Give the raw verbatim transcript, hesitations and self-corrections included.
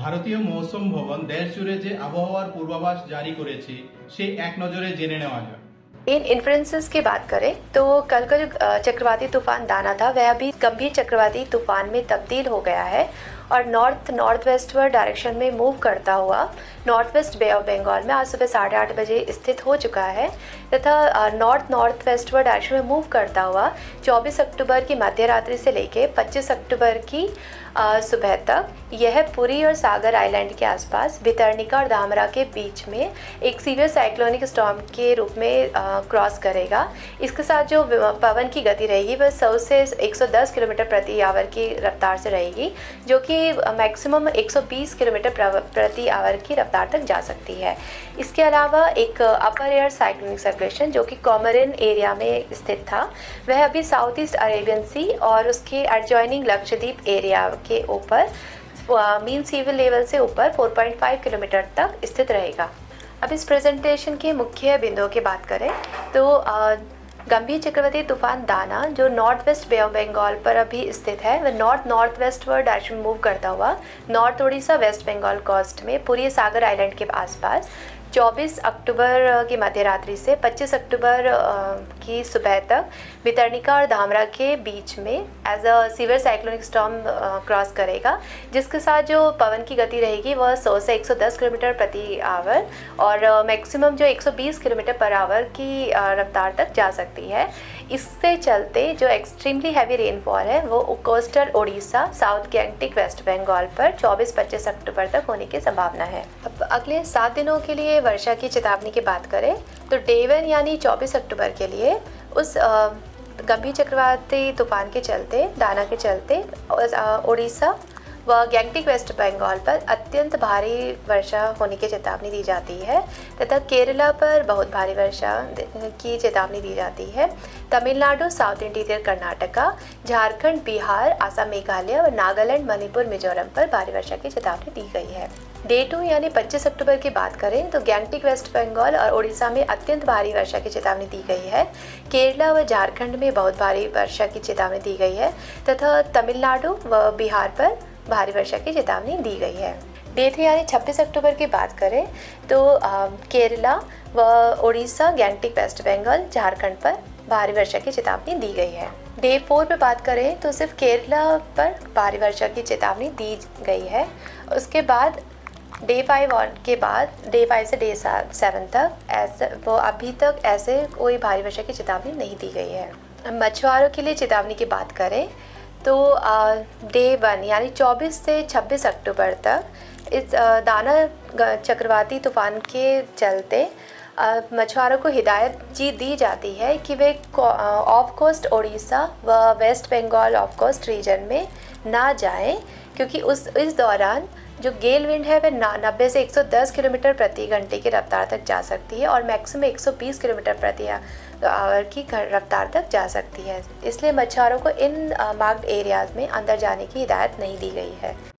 ভারতীয় মৌসুম ভবন দেশ জুড়ে যে আবহাওয়ার পূর্বাভাস জারি করেছে সেই এক নজরে জেনে নেওয়া যাক। इन इन्फ्लुएंसेस की बात करें तो कल का जो चक्रवाती तूफान दाना था वह अभी गंभीर चक्रवाती तूफान में तब्दील हो गया है और नॉर्थ नॉर्थ वेस्टवर्ड डायरेक्शन में मूव करता हुआ north west Bay of Bengal में आज सुबह साढ़े आठ बजे स्थित हो चुका है तथा नॉर्थ नॉर्थ वेस्टवर्ड डायरेक्शन में मूव करता हुआ चौबीस अक्टूबर की मध्य रात्रि से लेकर पच्चीस अक्टूबर की सुबह तक यह पुरी और सागर आइलैंड के आसपास भितरनिका और धामरा के बीच में एक सीवियर साइक्लोनिक स्टॉर्म के रूप में क्रॉस करेगा। इसके साथ जो पवन की गति रहेगी वह सौ से एक सौ दस किलोमीटर प्रति आवर की रफ्तार से रहेगी, जो कि मैक्सिमम एक सौ बीस किलोमीटर प्रति आवर की रफ्तार तक जा सकती है। इसके अलावा एक अपर एयर साइक्लोनिक सर्कुलेशन जो कि कॉमरिन एरिया में स्थित था वह अभी साउथ ईस्ट अरेबियन सी और उसके एडजॉइनिंग लक्षद्वीप एरिया के ऊपर मीन सी लेवल से ऊपर चार पॉइंट पाँच किलोमीटर तक स्थित रहेगा। अब इस प्रेजेंटेशन के मुख्य बिंदुओं की बात करें तो गंभीर चक्रवाती तूफान दाना जो north west Bay of Bengal पर अभी स्थित है वह north north westward direction move करता हुआ north Orissa west Bengal coast में पूरी सागर आइलैंड के आसपास चौबीस अक्टूबर की मध्य रात्रि से पच्चीस अक्टूबर की सुबह तक भितरनिका और धामरा के बीच में as a severe cyclonic storm cross करेगा, जिसके साथ जो पवन की गति रहेगी वह सौ से एक सौ दस किलोमीटर प्रति आवर और मैक्सिमम जो एक सौ बीस किलोमीटर पर आवर की रफ्तार तक जा सकती है। इससे चलते जो एक्सट्रीमली हैवी रेनफॉल है वो coastal Odisha south Gangetic west Bengal पर चौबीस पच्चीस अक्टूबर तक होने की संभावना है। अब अगले सात दिनों के लिए वर्षा की चेतावनी की बात करें तो डे वन यानी चौबीस अक्टूबर के लिए उस गंभीर चक्रवाती तूफान के चलते दाना के चलते ओडिशा व गैंगटॉक वेस्ट बंगाल पर अत्यंत भारी वर्षा होने की चेतावनी दी जाती है तथा केरला पर बहुत भारी वर्षा की चेतावनी दी जाती है। तमिलनाडु साउथ इंटीरियर कर्नाटका झारखंड बिहार आसाम मेघालय और नागालैंड मणिपुर मिजोरम पर भारी वर्षा की चेतावनी दी गई है। डे टू यानी पच्चीस अक्टूबर की बात करें तो गैंगटॉक वेस्ट बंगाल और उड़ीसा में अत्यंत भारी वर्षा की चेतावनी दी गई है। केरला व झारखंड में बहुत भारी वर्षा की चेतावनी दी गई है तथा तमिलनाडु व बिहार पर भारी वर्षा की चेतावनी दी गई है। डे थ्री यानी छब्बीस अक्टूबर की बात करें तो आ, केरला व उड़ीसा गैंगटॉक वेस्ट बंगाल झारखंड पर भारी वर्षा की चेतावनी दी गई है। डे फोर पे बात करें तो सिर्फ केरला पर भारी वर्षा की चेतावनी दी गई है। उसके बाद डे फाइव और के बाद डे फाइव से डे सेवन तक ऐसे वो अभी तक ऐसे कोई भारी वर्षा की चेतावनी नहीं दी गई है। मछुआरों के लिए चेतावनी की बात करें तो डे वन यानी चौबीस से छब्बीस अक्टूबर तक इस आ, दाना चक्रवाती तूफान के चलते मछुआरों को हिदायत जी दी जाती है कि वे ऑफ कोस्ट ओडिशा व west Bengal off coast region में ना जाएं, क्योंकि उस इस दौरान जो गेल विंड है वह नब्बे से एक सौ दस किलोमीटर प्रति घंटे की रफ्तार तक जा सकती है और मैक्सिमम एक सौ बीस किलोमीटर प्रति आवर की रफ्तार तक जा सकती है। इसलिए मछुआरों को इन मार्क्ड एरियाज़ में अंदर जाने की हिदायत नहीं दी गई है।